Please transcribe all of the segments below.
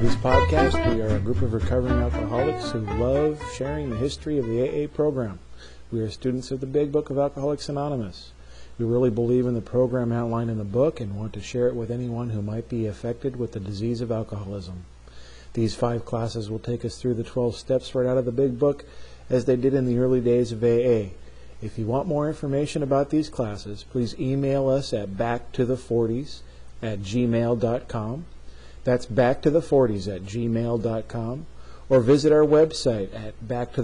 Forties podcast. We are a group of recovering alcoholics who love sharing the history of the AA program. We are students of the Big Book of Alcoholics Anonymous. We really believe in the program outlined in the book and want to share it with anyone who might be affected with the disease of alcoholism. These 5 classes will take us through the 12 steps right out of the Big Book, as they did in the early days of AA. If you want more information about these classes, please email us at backtotheforties@gmail.com. That's backtotheforties@gmail.com. Or visit our website at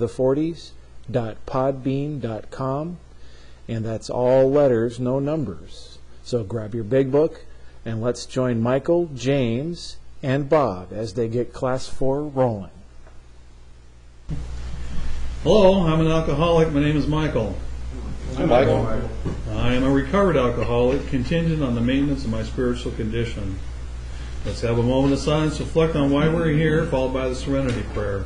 backtotheforties.podbean.com. And that's all letters, no numbers. So grab your Big Book and let's join Michael, James, and Bob as they get Class 4 rolling. Hello, I'm an alcoholic. My name is Michael. I'm Michael. I am a recovered alcoholic, contingent on the maintenance of my spiritual condition. Let's have a moment of silence to reflect on why we're here, followed by the Serenity Prayer.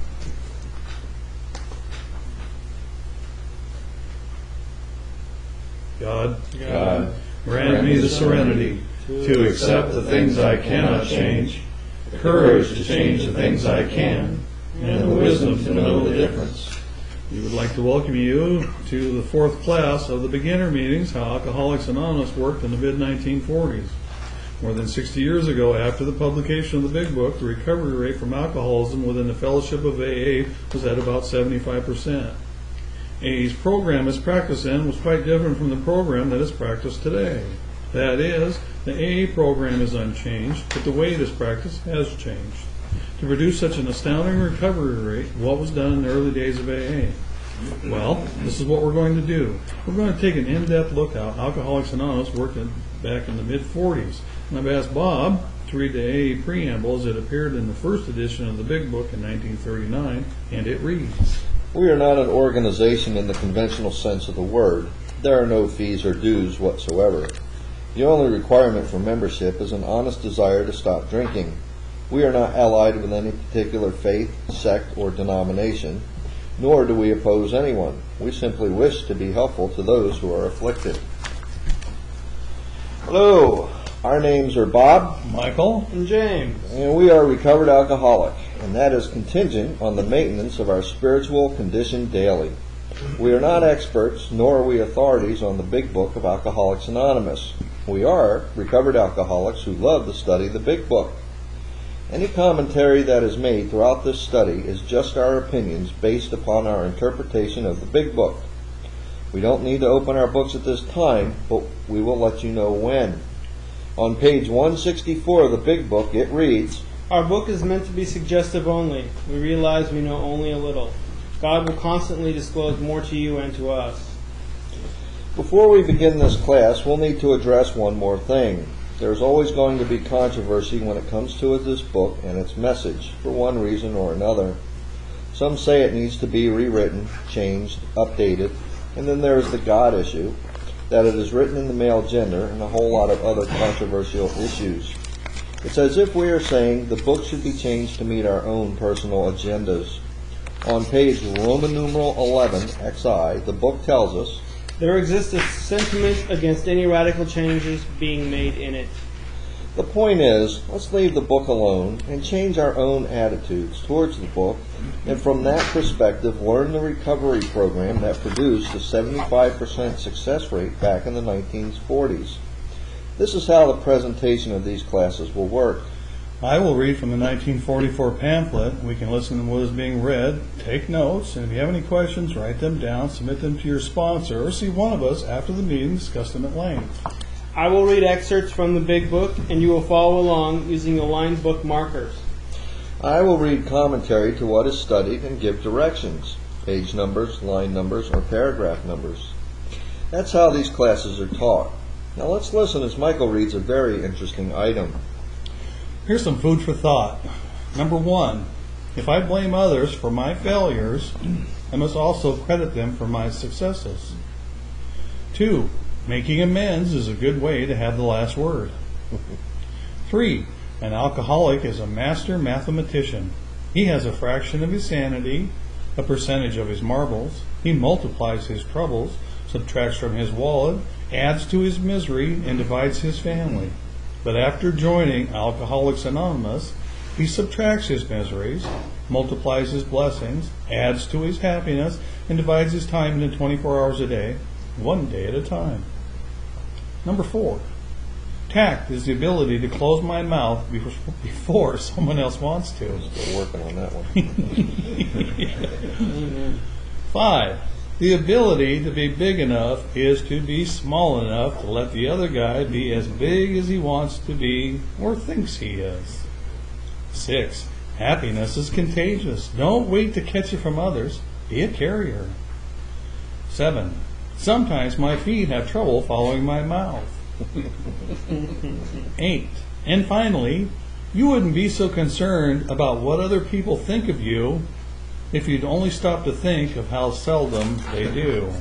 God, grant me the serenity to accept the things I cannot change, the courage to change the things I can, and the wisdom to know the difference. We would like to welcome you to the 4th class of the beginner meetings, How Alcoholics Anonymous worked in the mid-1940s. More than 60 years ago, after the publication of the Big Book, the recovery rate from alcoholism within the fellowship of AA was at about 75%. AA's program as practiced then was quite different from the program that is practiced today. That is, the AA program is unchanged, but the way it is practiced has changed. To produce such an astounding recovery rate, what was done in the early days of AA? Well, this is what we're going to do. We're going to take an in-depth look at how Alcoholics Anonymous worked back in the mid-40s. And I've asked Bob to read the AA preamble as it appeared in the first edition of the Big Book in 1939, and it reads, We are not an organization in the conventional sense of the word. There are no fees or dues whatsoever. The only requirement for membership is an honest desire to stop drinking. We are not allied with any particular faith, sect, or denomination, nor do we oppose anyone. We simply wish to be helpful to those who are afflicted. Hello, our names are Bob, Michael, and James, and we are recovered alcoholic, and that is contingent on the maintenance of our spiritual condition daily. We are not experts, nor are we authorities on the Big Book of Alcoholics Anonymous. We are recovered alcoholics who love to study the Big Book. Any commentary that is made throughout this study is just our opinions based upon our interpretation of the Big Book. We don't need to open our books at this time, but we will let you know when. On page 164 of the Big Book, it reads, Our book is meant to be suggestive only. We realize we know only a little. God will constantly disclose more to you and to us. Before we begin this class, we'll need to address one more thing. There's always going to be controversy when it comes to this book and its message, for one reason or another. Some say it needs to be rewritten, changed, updated, and then there is the God issue, that it is written in the male gender, and a whole lot of other controversial issues. It's as if we are saying the book should be changed to meet our own personal agendas. On page Roman numeral 11, XI, the book tells us, There exists a sentiment against any radical changes being made in it. The point is, let's leave the book alone and change our own attitudes towards the book, and from that perspective learn the recovery program that produced a 75% success rate back in the 1940s. This is how the presentation of these classes will work. I will read from the 1944 pamphlet. We can listen to what is being read, take notes, and if you have any questions, write them down, submit them to your sponsor, or see one of us after the meeting, discuss them at length. I will read excerpts from the Big Book, and you will follow along using the lined book markers. I will read commentary to what is studied and give directions, page numbers, line numbers, or paragraph numbers. That's how these classes are taught. Now let's listen as Michael reads a very interesting item. Here's some food for thought. Number 1, if I blame others for my failures, I must also credit them for my successes. 2, making amends is a good way to have the last word. 3, an alcoholic is a master mathematician. He has a fraction of his sanity, a percentage of his marbles. He multiplies his troubles, subtracts from his wallet, adds to his misery, and divides his family. But after joining Alcoholics Anonymous, He subtracts his miseries, multiplies his blessings, adds to his happiness, and divides his time into 24 hours a day, one day at a time. Number 4, tact is the ability to close my mouth before someone else wants to. Still working on that one. 5, the ability to be big enough is to be small enough to let the other guy be as big as he wants to be or thinks he is. 6, happiness is contagious. Don't wait to catch it from others. Be a carrier. 7, sometimes my feet have trouble following my mouth. 8, and finally, you wouldn't be so concerned about what other people think of you if you'd only stop to think of how seldom they do.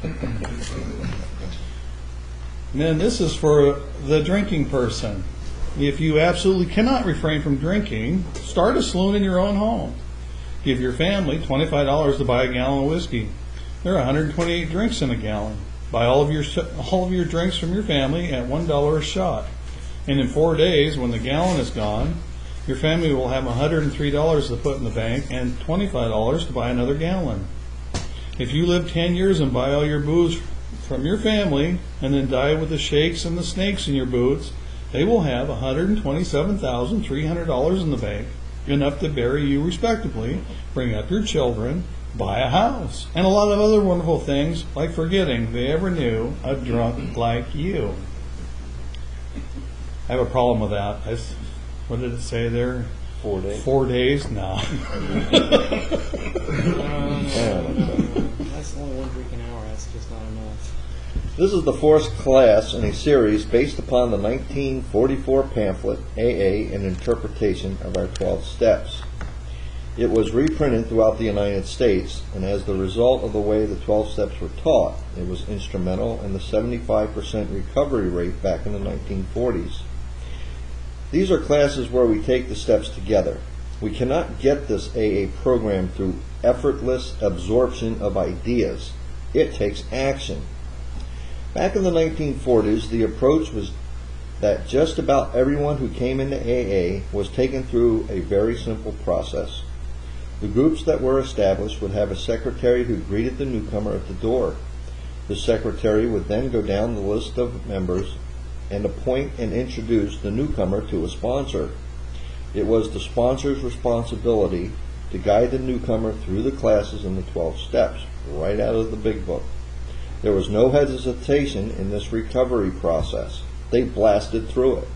And then this is for the drinking person. If you absolutely cannot refrain from drinking, start a saloon in your own home. Give your family $25 to buy a gallon of whiskey. There are 128 drinks in a gallon. Buy all of your drinks from your family at $1 a shot. And in 4 days, when the gallon is gone, your family will have $103 to put in the bank and $25 to buy another gallon. If you live 10 years and buy all your booze from your family and then die with the shakes and the snakes in your boots, they will have $127,300 in the bank, enough to bury you respectably, bring up your children, buy a house, and a lot of other wonderful things, like forgetting they ever knew a drunk like you. I have a problem with that. What did it say there? 4 days. 4 days? No. That's only 1 drink an hour. That's just not enough. This is the 4th class in a series based upon the 1944 pamphlet, AA, an interpretation of our 12 steps. It was reprinted throughout the United States, and as the result of the way the 12 steps were taught, it was instrumental in the 75% recovery rate back in the 1940s. These are classes where we take the steps together. We cannot get this AA program through effortless absorption of ideas. It takes action. Back in the 1940s, the approach was that just about everyone who came into AA was taken through a very simple process. The groups that were established would have a secretary who greeted the newcomer at the door. The secretary would then go down the list of members and appoint and introduce the newcomer to a sponsor. It was the sponsor's responsibility to guide the newcomer through the classes in the 12 steps, right out of the big book. There was no hesitation in this recovery process. They blasted through it.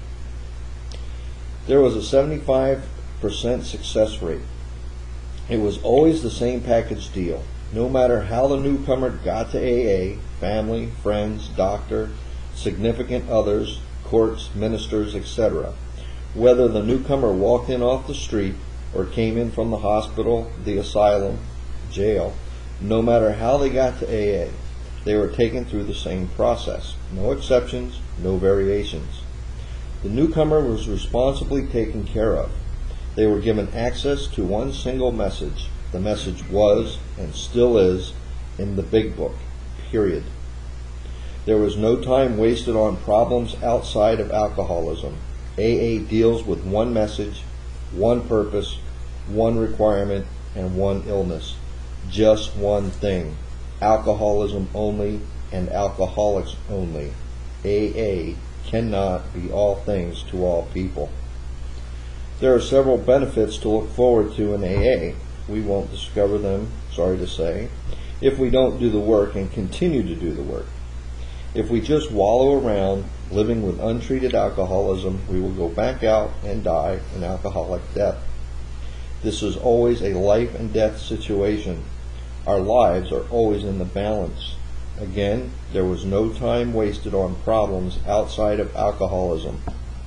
There was a 75% success rate. It was always the same package deal. No matter how the newcomer got to AA, family, friends, doctor, significant others, courts, ministers, etc., whether the newcomer walked in off the street or came in from the hospital, the asylum, jail, no matter how they got to AA, they were taken through the same process. No exceptions, no variations. The newcomer was responsibly taken care of. They were given access to one single message. The message was, and still is, in the big book, period. There was no time wasted on problems outside of alcoholism. AA deals with one message, one purpose, one requirement, and one illness. Just one thing. Alcoholism only and alcoholics only. AA cannot be all things to all people. There are several benefits to look forward to in AA. We won't discover them, sorry to say, if we don't do the work and continue to do the work. If we just wallow around living with untreated alcoholism, we will go back out and die an alcoholic death. This is always a life and death situation. Our lives are always in the balance. Again, there was no time wasted on problems outside of alcoholism.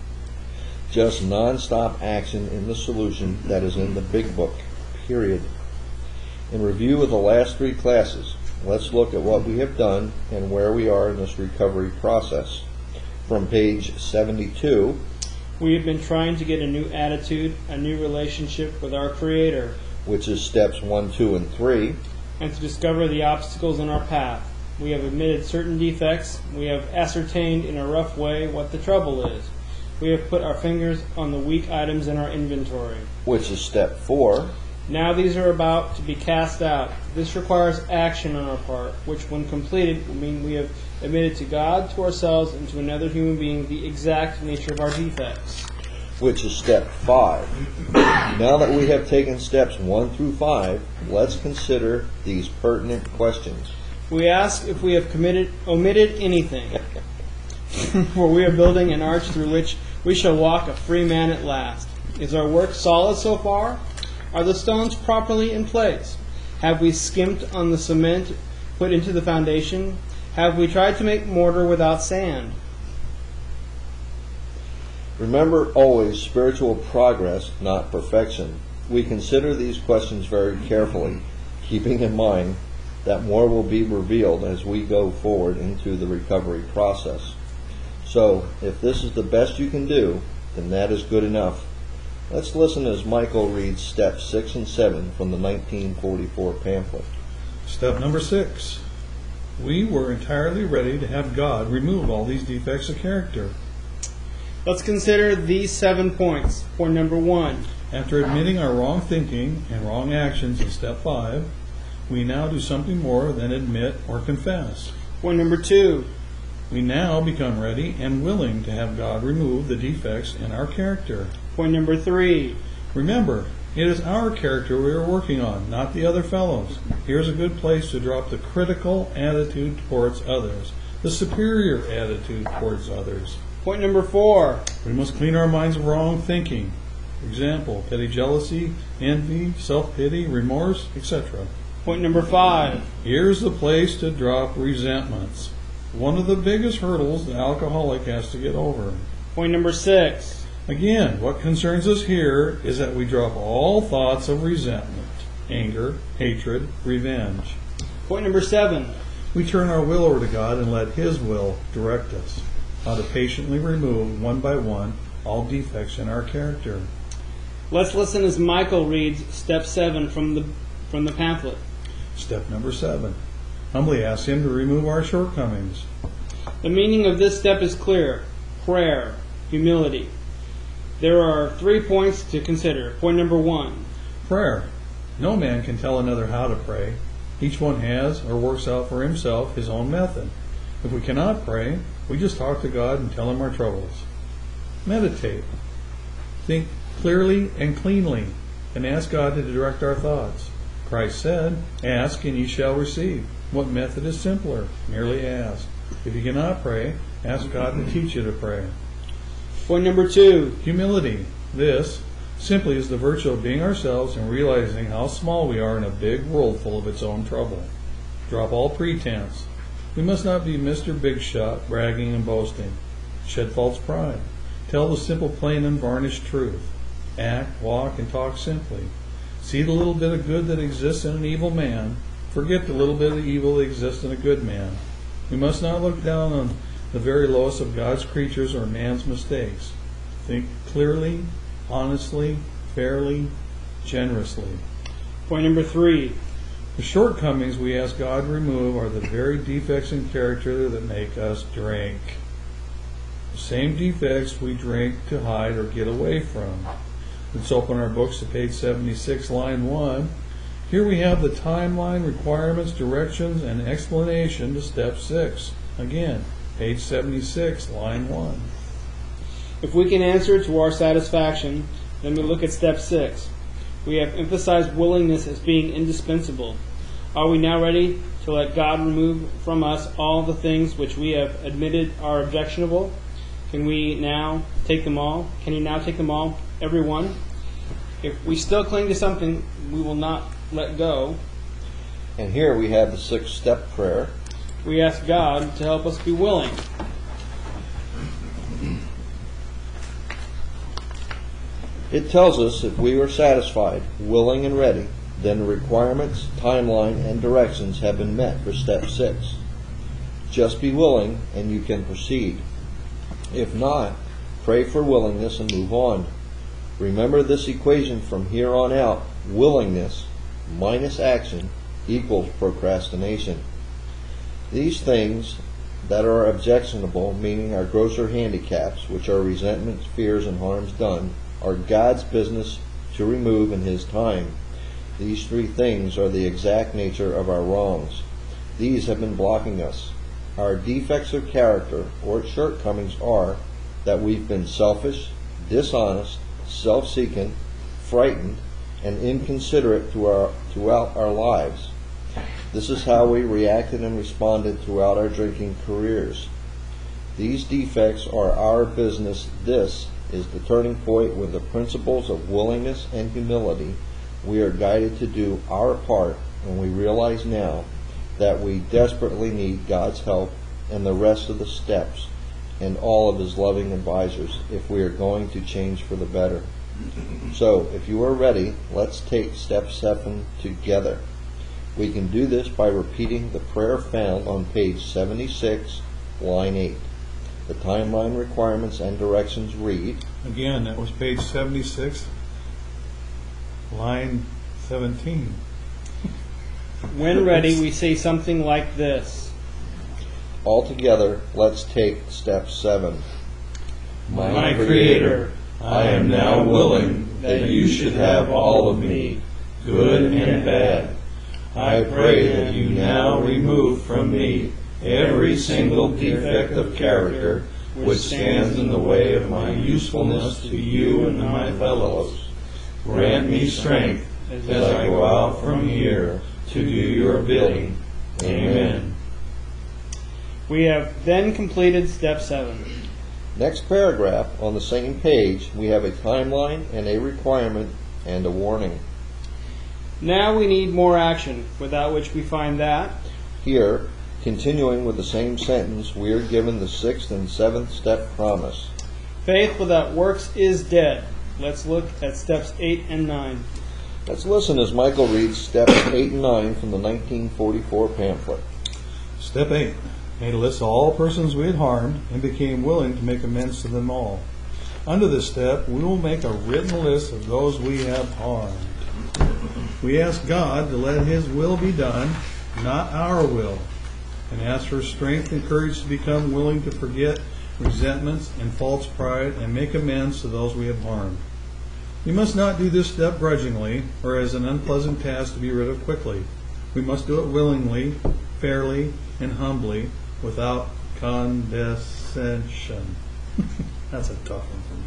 Just non-stop action in the solution that is in the big book, period. In review of the last 3 classes, let's look at what we have done and where we are in this recovery process. From page 72, we have been trying to get a new attitude, a new relationship with our Creator, which is steps 1, 2, and 3, and to discover the obstacles in our path. We have admitted certain defects. We have ascertained in a rough way what the trouble is. we have put our fingers on the weak items in our inventory. Which is step 4. Now these are about to be cast out. This requires action on our part, which when completed will mean we have admitted to God, to ourselves, and to another human being the exact nature of our defects. Which is step 5. Now that we have taken steps 1 through 5, let's consider these pertinent questions. We ask if we have omitted anything, for we are building an arch through which we shall walk a free man at last. Is our work solid so far? Are the stones properly in place? Have we skimped on the cement put into the foundation? Have we tried to make mortar without sand? Remember always spiritual progress, not perfection. We consider these questions very carefully, keeping in mind that more will be revealed as we go forward into the recovery process. So, if this is the best you can do, then that is good enough. Let's listen as Michael reads steps 6 and 7 from the 1944 pamphlet. Step number 6. We were entirely ready to have God remove all these defects of character. Let's consider these 7 points. Point number 1. After admitting our wrong thinking and wrong actions in step 5, we now do something more than admit or confess. Point number 2. We now become ready and willing to have God remove the defects in our character. Point number 3. Remember, it is our character we are working on, not the other fellows. Here's a good place to drop the critical attitude towards others, the superior attitude towards others. Point number 4. We must clean our minds of wrong thinking. For example, petty jealousy, envy, self-pity, remorse, etc. Point number 5. Here's the place to drop resentments. One of the biggest hurdles the alcoholic has to get over. Point number 6. Again, what concerns us here is that we drop all thoughts of resentment, anger, hatred, revenge. Point number 7. We turn our will over to God and let His will direct us. How to patiently remove, one by one, all defects in our character. Let's listen as Michael reads step 7 from the pamphlet. Step number 7. Humbly ask Him to remove our shortcomings. The meaning of this step is clear. Prayer, humility. There are 3 points to consider. Point number 1. Prayer. No man can tell another how to pray. Each one has or works out for himself his own method. If we cannot pray, we just talk to God and tell Him our troubles. Meditate. Think clearly and cleanly, and ask God to direct our thoughts. Christ said, "Ask and ye shall receive." What method is simpler? Merely ask. If you cannot pray, ask God to teach you to pray. Point number 2. Humility. This simply is the virtue of being ourselves and realizing how small we are in a big world full of its own trouble. Drop all pretense. We must not be Mr. Big Shot, bragging and boasting. Shed false pride. Tell the simple, plain, unvarnished truth. Act, walk, and talk simply. See the little bit of good that exists in an evil man. Forget the little bit of evil that exists in a good man. We must not look down on the very lowest of God's creatures or man's mistakes. Think clearly, honestly, fairly, generously. Point number 3. The shortcomings we ask God to remove are the very defects in character that make us drink. The same defects we drink to hide or get away from. Let's open our books to page 76, line 1. Here we have the timeline, requirements, directions, and explanation to step 6. Again, page 76, line 1. If we can answer to our satisfaction, then we look at step 6. We have emphasized willingness as being indispensable. Are we now ready to let God remove from us all the things which we have admitted are objectionable? Can we now take them all? Can He now take them all? Every one? If we still cling to something, we will not let go. And here we have the 6-step prayer. We ask God to help us be willing. It tells us if we are satisfied, willing, and ready, then the requirements, timeline, and directions have been met for step 6. Just be willing and you can proceed. If not, pray for willingness and move on. Remember this equation from here on out: willingness minus action equals procrastination. These things that are objectionable, meaning our grosser handicaps, which are resentments, fears, and harms done, are God's business to remove in His time. These three things are the exact nature of our wrongs. These have been blocking us. Our defects of character or shortcomings are that we've been selfish, dishonest, self-seeking, frightened, and inconsiderate throughout our lives. This is how we reacted and responded throughout our drinking careers. These defects are our business. This is the turning point with the principles of willingness and humility. We are guided to do our part, and we realize now that we desperately need God's help and the rest of the steps and all of His loving advisors if we are going to change for the better. So, if you are ready, let's take step 7 together. We can do this by repeating the prayer found on page 76, line 8. The timeline requirements and directions read. Again, that was page 76, line 17. When ready, we say something like this. All together, let's take step 7. My Creator, I am now willing that you should have all of me, good and bad. I pray that you now remove from me every single defect of character which stands in the way of my usefulness to you and my fellows. Grant me strength as I go out from here to do your bidding. Amen. We have then completed step 7. Next paragraph on the same page, we have a timeline and a requirement and a warning. Now we need more action, without which we find that Here, continuing with the same sentence, we are given the 6th and 7th step promise. faith without works is dead. Let's look at steps 8 and 9. Let's listen as Michael reads steps 8 and 9 from the 1944 pamphlet. Step 8. Made a list of all persons we had harmed and became willing to make amends to them all. Under this step, we will make a written list of those we have harmed. We ask God to let His will be done, not our will, and ask for strength and courage to become willing to forget resentments and false pride and make amends to those we have harmed. We must not do this step grudgingly or as an unpleasant task to be rid of quickly. We must do it willingly, fairly, and humbly, without condescension. That's a tough one for me.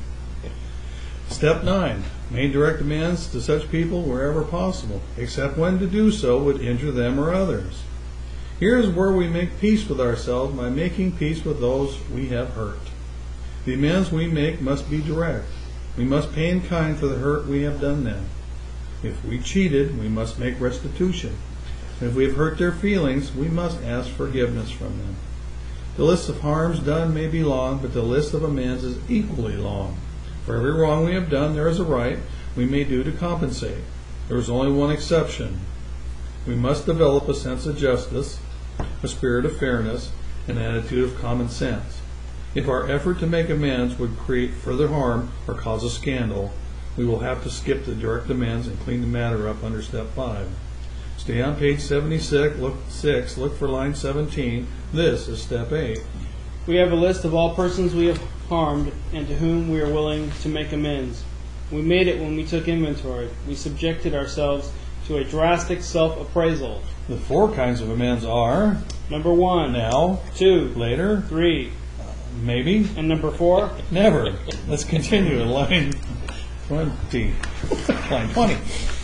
Step 9. Make direct amends to such people wherever possible, except when to do so would injure them or others. Here is where we make peace with ourselves by making peace with those we have hurt. The amends we make must be direct. We must pay in kind for the hurt we have done them. If we cheated, we must make restitution. If we have hurt their feelings, we must ask forgiveness from them. The list of harms done may be long, but the list of amends is equally long. For every wrong we have done, there is a right we may do to compensate. There is only one exception. We must develop a sense of justice, a spirit of fairness, an attitude of common sense. If our effort to make amends would create further harm or cause a scandal, we will have to skip the direct amends and clean the matter up under step 5. Stay on page 76, look for line 17. This is step 8. We have a list of all persons we have harmed and to whom we are willing to make amends. We made it when we took inventory. We subjected ourselves to a drastic self-appraisal. The 4 kinds of amends are Number 1, now, 2, later, 3, maybe, and number 4, never. Let's continue to line 20. Line 20.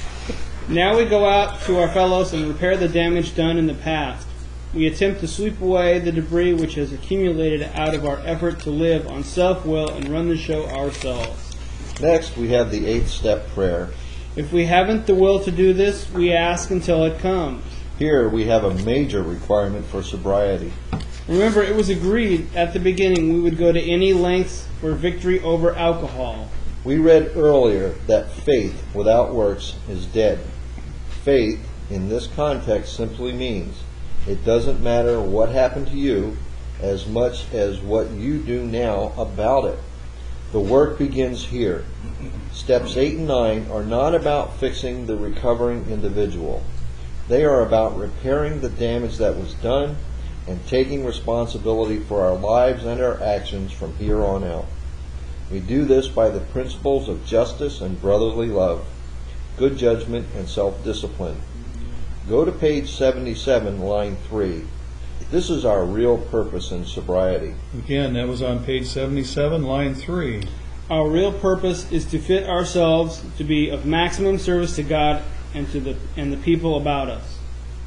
Now we go out to our fellows and repair the damage done in the past. We attempt to sweep away the debris which has accumulated out of our effort to live on self-will and run the show ourselves. Next, we have the 8th step prayer. If we haven't the will to do this, we ask until it comes. Here we have a major requirement for sobriety. Remember, it was agreed at the beginning we would go to any lengths for victory over alcohol. We read earlier that faith without works is dead. Faith, in this context, simply means it doesn't matter what happened to you as much as what you do now about it. The work begins here. Steps 8 and 9 are not about fixing the recovering individual. They are about repairing the damage that was done and taking responsibility for our lives and our actions from here on out. We do this by the principles of justice and brotherly love, good judgment and self-discipline. Go to page 77, line 3. This is our real purpose in sobriety. Again, that was on page 77, line 3. Our real purpose is to fit ourselves to be of maximum service to God and to the people about us.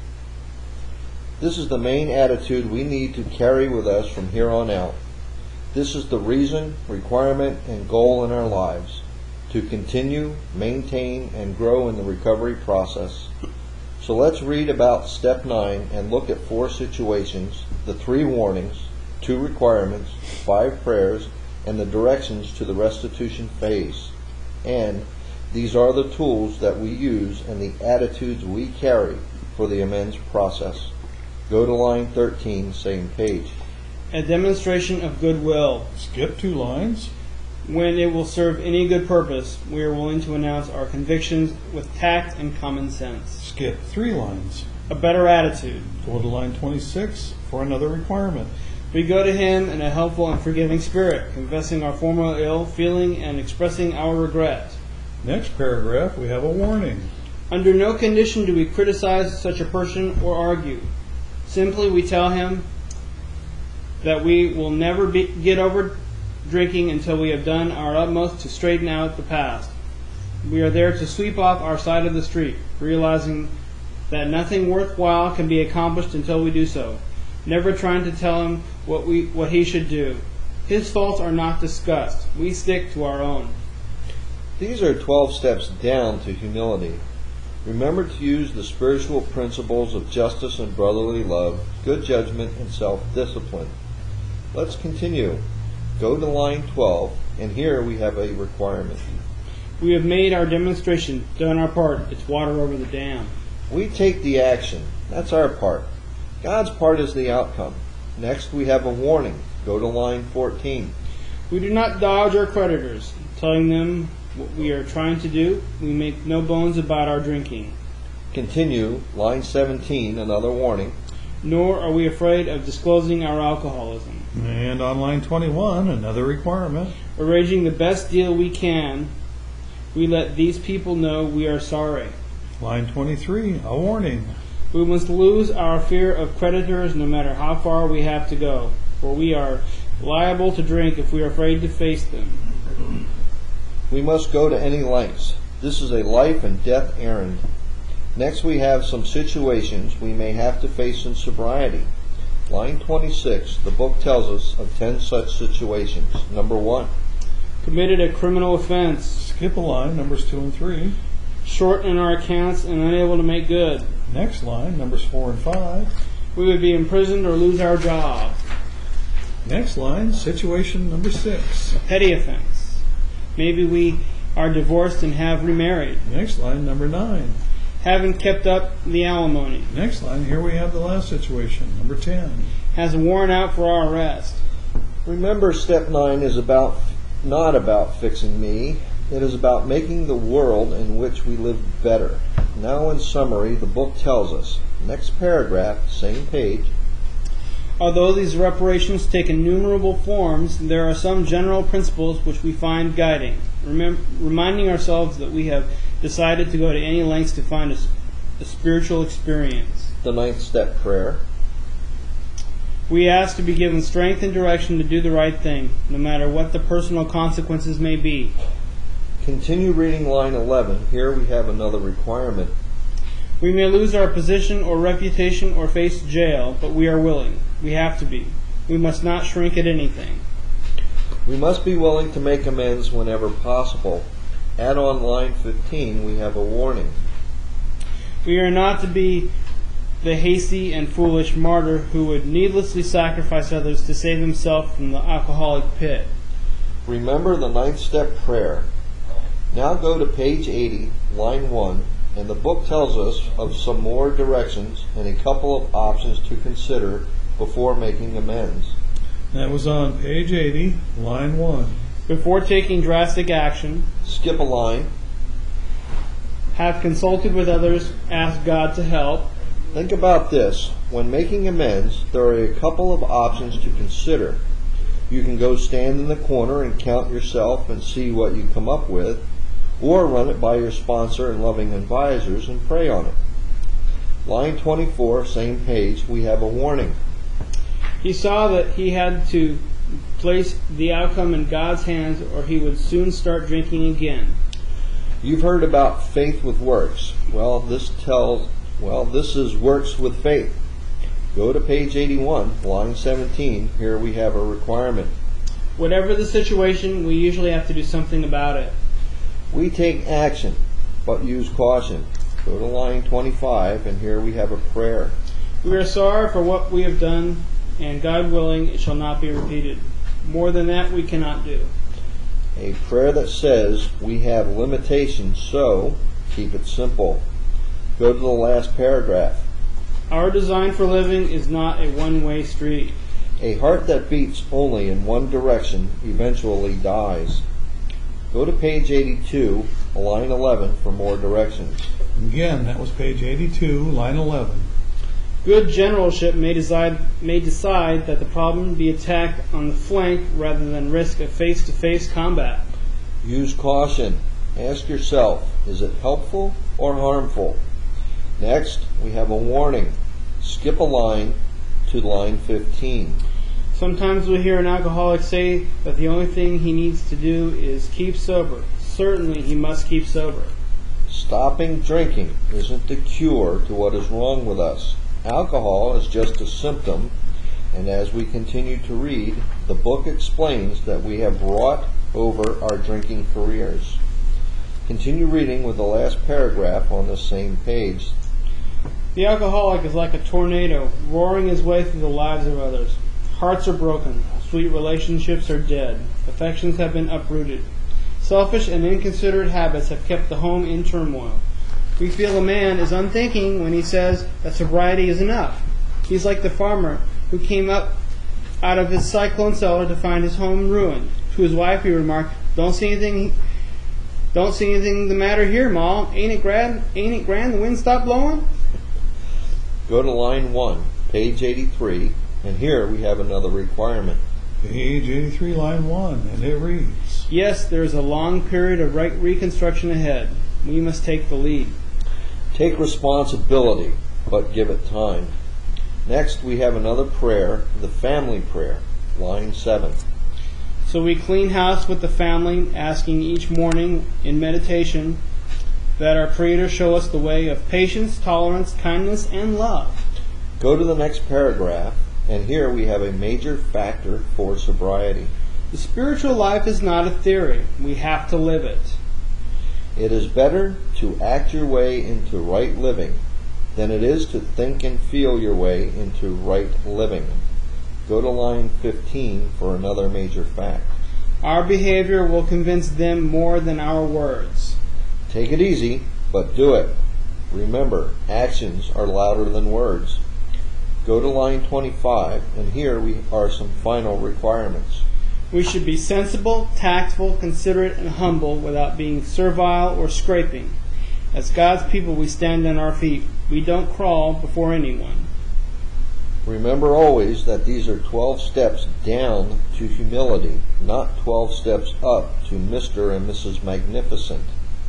This is the main attitude we need to carry with us from here on out. This is the reason, requirement, and goal in our lives, to continue, maintain, and grow in the recovery process. So let's read about step 9 and look at 4 situations, the 3 warnings, 2 requirements, 5 prayers, and the directions to the restitution phase. And these are the tools that we use and the attitudes we carry for the amends process. Go to line 13, same page. A demonstration of goodwill. Skip 2 lines. When it will serve any good purpose, we are willing to announce our convictions with tact and common sense. Skip 3 lines. A better attitude. Go to line 26 for another requirement. We go to Him in a helpful and forgiving spirit, confessing our former ill feeling and expressing our regret. Next paragraph, we have a warning. Under no condition do we criticize such a person or argue. Simply we tell him that we will never get over drinking until we have done our utmost to straighten out the past. We are there to sweep off our side of the street, realizing that nothing worthwhile can be accomplished until we do so, never trying to tell him what he should do. His faults are not discussed. We stick to our own. These are 12 steps down to humility. Remember to use the spiritual principles of justice and brotherly love, good judgment, and self-discipline. Let's continue. Go to line 12, and here we have a requirement. We have made our demonstration, done our part. It's water over the dam. We take the action. That's our part. God's part is the outcome. Next we have a warning. Go to line 14. We do not dodge our creditors, telling them what we are trying to do. We make no bones about our drinking. Continue, line 17, another warning. Nor are we afraid of disclosing our alcoholism. And on line 21, another requirement. Arranging the best deal we can, we let these people know we are sorry. Line 23, a warning. We must lose our fear of creditors no matter how far we have to go, for we are liable to drink if we are afraid to face them. We must go to any lengths. This is a life and death errand. Next we have some situations we may have to face in sobriety. Line 26, the book tells us of 10 such situations. Number 1. Committed a criminal offense. Skip a line, numbers 2 and 3. Short in our accounts and unable to make good. Next line, numbers 4 and 5. We would be imprisoned or lose our job. Next line, situation number 6. A petty offense. Maybe we are divorced and have remarried. Next line, number 9. Haven't kept up the alimony. Next line, here we have the last situation, number 10. Has a warrant out for our arrest. Remember, step 9 is not about fixing me. It is about making the world in which we live better. Now in summary, the book tells us. Next paragraph, same page. Although these reparations take innumerable forms, there are some general principles which we find guiding, reminding ourselves that we have decided to go to any lengths to find a spiritual experience. The 9th step prayer. We ask to be given strength and direction to do the right thing, no matter what the personal consequences may be. Continue reading line 11. Here we have another requirement. We may lose our position or reputation or face jail, but we are willing. We have to be. We must not shrink at anything. We must be willing to make amends whenever possible. Add on line 15, we have a warning. We are not to be the hasty and foolish martyr who would needlessly sacrifice others to save himself from the alcoholic pit. Remember the 9th step prayer. Now go to page 80, line 1, and the book tells us of some more directions and a couple of options to consider before making amends. That was on page 80, line 1. Before taking drastic action, Skip a line. have consulted with others, asked God to help. Think about this. When making amends, there are a couple of options to consider. You can go stand in the corner and count yourself and see what you come up with, or run it by your sponsor and loving advisors and pray on it. Line 24, same page, we have a warning. He saw that he had to place the outcome in God's hands or he would soon start drinking again. You've heard about faith with works. Well, this is works with faith. Go to page 81, line 17. Here we have a requirement. Whatever the situation, we usually have to do something about it. We take action, but use caution. Go to line 25, and here we have a prayer. We are sorry for what we have done, and God willing, it shall not be repeated. More than that we cannot do. A prayer that says we have limitations, so keep it simple. Go to the last paragraph. Our design for living is not a one-way street. A heart that beats only in one direction eventually dies. Go to page 82, line 11 for more directions. Again, that was page 82, line 11. Good generalship may decide that the problem be attacked on the flank rather than risk a face-to-face combat. Use caution. Ask yourself, is it helpful or harmful? Next, we have a warning. Skip a line to line 15. Sometimes we hear an alcoholic say that the only thing he needs to do is keep sober. Certainly he must keep sober. Stopping drinking isn't the cure to what is wrong with us. Alcohol is just a symptom, and as we continue to read, the book explains that we have brought over our drinking careers. Continue reading with the last paragraph on the same page. The alcoholic is like a tornado, roaring his way through the lives of others. Hearts are broken, sweet relationships are dead, affections have been uprooted. Selfish and inconsiderate habits have kept the home in turmoil. We feel a man is unthinking when he says that sobriety is enough. He's like the farmer who came up out of his cyclone cellar to find his home ruined. To his wife he remarked, Don't see anything the matter here, Ma. Ain't it grand the wind stopped blowing? Go to line 1, page 83, and here we have another requirement. Page 83, line 1, and it reads, Yes, there is a long period of reconstruction ahead. We must take the lead. Take responsibility, but give it time. Next, we have another prayer, the family prayer, line 7. So we clean house with the family, asking each morning in meditation that our Creator show us the way of patience, tolerance, kindness, and love. Go to the next paragraph, and here we have a major factor for sobriety. The spiritual life is not a theory. We have to live it. It is better to act your way into right living than it is to think and feel your way into right living. Go to line 15 for another major fact. Our behavior will convince them more than our words. Take it easy, but do it. Remember, actions are louder than words. Go to line 25, and here are some final requirements. We should be sensible, tactful, considerate, and humble without being servile or scraping. As God's people, we stand on our feet. We don't crawl before anyone. Remember always that these are 12 steps down to humility, not 12 steps up to Mr. and Mrs. Magnificent.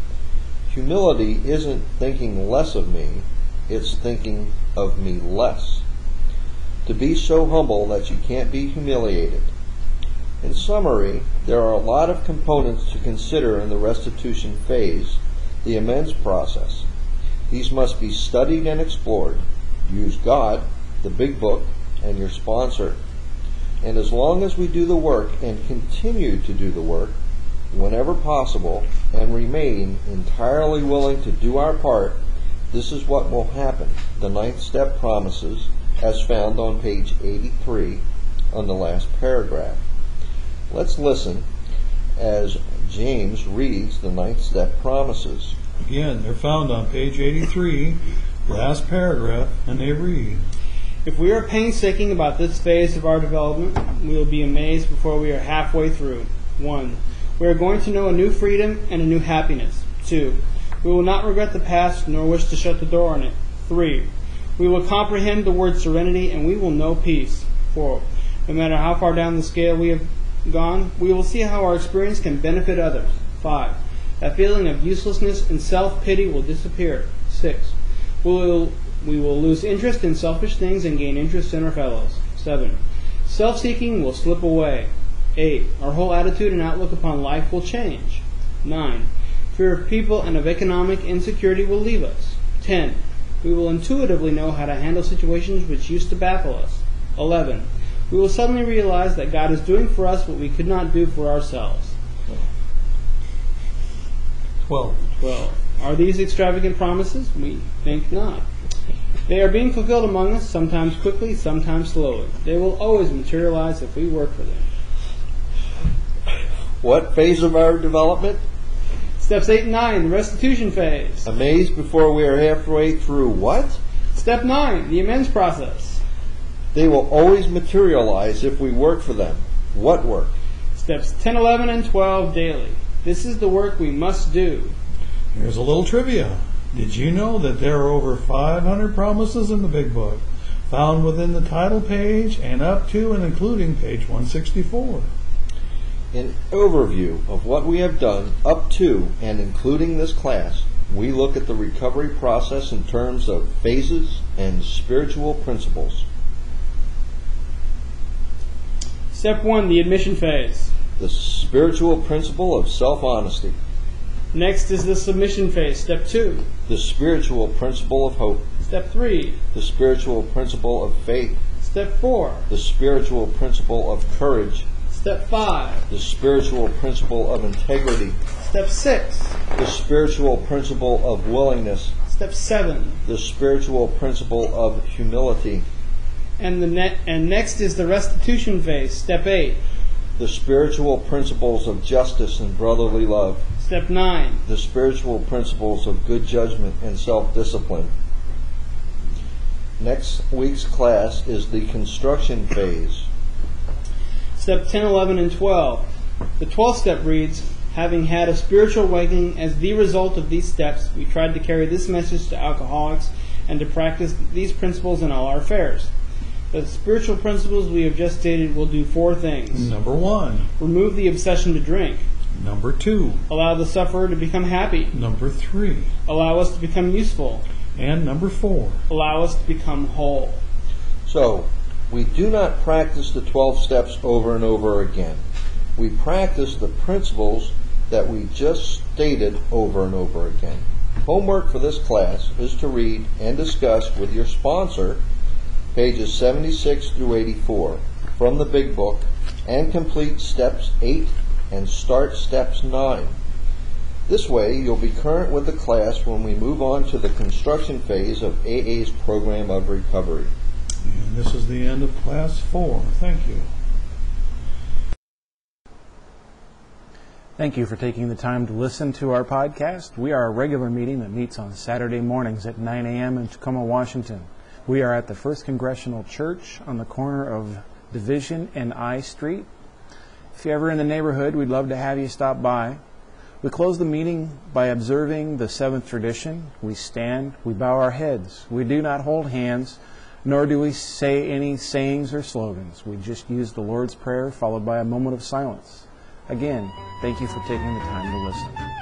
Humility isn't thinking less of me, it's thinking of me less. To be so humble that you can't be humiliated. In summary, there are a lot of components to consider in the restitution phase, the amends process. These must be studied and explored. Use God, the big book, and your sponsor. And as long as we do the work and continue to do the work, whenever possible, and remain entirely willing to do our part, this is what will happen. The 9th step promises, as found on page 83 on the last paragraph. Let's listen as James reads the 9th step promises. Again, they're found on page 83, last paragraph, and they read, If we are painstaking about this phase of our development, we will be amazed before we are halfway through. 1. We are going to know a new freedom and a new happiness. 2. We will not regret the past nor wish to shut the door on it. 3. We will comprehend the word serenity, and we will know peace. 4. No matter how far down the scale we have gone, we will see how our experience can benefit others. 5. That feeling of uselessness and self-pity will disappear. 6. We will lose interest in selfish things and gain interest in our fellows. 7. Self-seeking will slip away. 8. Our whole attitude and outlook upon life will change. 9. Fear of people and of economic insecurity will leave us. 10. We will intuitively know how to handle situations which used to baffle us. 11. We will suddenly realize that God is doing for us what we could not do for ourselves. 12. Are these extravagant promises? We think not. They are being fulfilled among us, sometimes quickly, sometimes slowly. They will always materialize if we work for them. What phase of our development? Steps 8 and 9, the restitution phase. Amazed before we are halfway through what? Step 9, the amends process. They will always materialize if we work for them. What work? Steps 10, 11, and 12 daily. This is the work we must do. Here's a little trivia. Did you know that there are over 500 promises in the Big Book, found within the title page and up to and including page 164? In overview of what we have done up to and including this class, we look at the recovery process in terms of phases and spiritual principles. Step 1, the admission phase. The spiritual principle of self-honesty. Next is the submission phase. Step 2. The spiritual principle of hope. Step 3. The spiritual principle of faith. Step 4. The spiritual principle of courage. Step 5. The spiritual principle of integrity. Step 6. The spiritual principle of willingness. Step 7. The spiritual principle of humility. And next is the restitution phase. Step 8. The spiritual principles of justice and brotherly love. Step 9. The spiritual principles of good judgment and self-discipline. Next week's class is the construction phase. Step 10, 11, and 12. The 12th step reads, having had a spiritual awakening as the result of these steps, we tried to carry this message to alcoholics and to practice these principles in all our affairs. The spiritual principles we have just stated will do 4 things. Number 1. Remove the obsession to drink. Number 2. Allow the sufferer to become happy. Number 3. Allow us to become useful. And number 4. Allow us to become whole. So, we do not practice the 12 steps over and over again. We practice the principles that we just stated over and over again. Homework for this class is to read and discuss with your sponsor pages 76 through 84 from the Big Book and complete steps 8 and start steps 9. This way you'll be current with the class when we move on to the construction phase of AA's program of recovery. And this is the end of class 4. Thank you. Thank you for taking the time to listen to our podcast. We are a regular meeting that meets on Saturday mornings at 9 a.m. in Tacoma, Washington. We are at the First Congressional Church on the corner of Division and I Street. If you're ever in the neighborhood, we'd love to have you stop by. We close the meeting by observing the 7th tradition. We stand, we bow our heads. We do not hold hands, nor do we say any sayings or slogans. We just use the Lord's Prayer followed by a moment of silence. Again, thank you for taking the time to listen.